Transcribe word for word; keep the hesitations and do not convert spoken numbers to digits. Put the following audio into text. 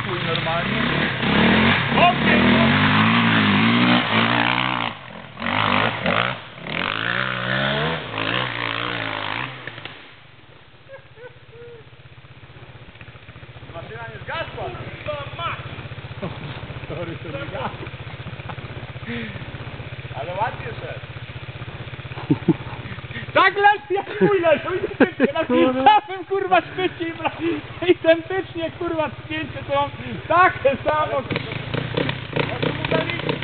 spokój normalnie. Okej, no. Maszyna nie zgasła. To mać. Sorry, to nie gasła. Ale ładnie szedł. Tak lepiej jak mój leżał i na samym kurwa szczycie i identycznie kurwa spięcie to mam takie samo.